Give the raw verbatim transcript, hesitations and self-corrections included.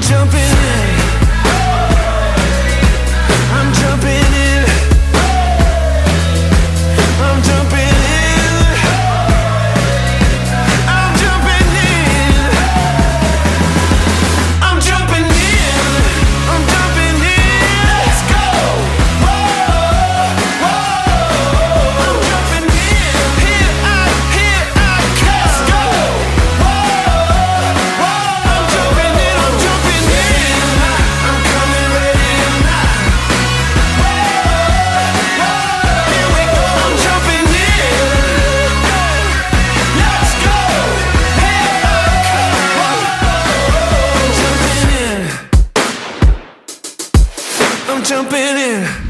jumping in. I'm jumping in. I'm jumping in. I'm jumping in. I'm jumping in. I'm jumping in. Let's go. Whoa, whoa. I'm jumping in. Here I, here I come. Let's go. Whoa, whoa. I'm jumping in. I'm jumping in. I'm coming ready tonight. Whoa, whoa. Here we go. I'm jumping in. Let's go. Here I come. Whoa, I'm jumping in. I'm jumping in.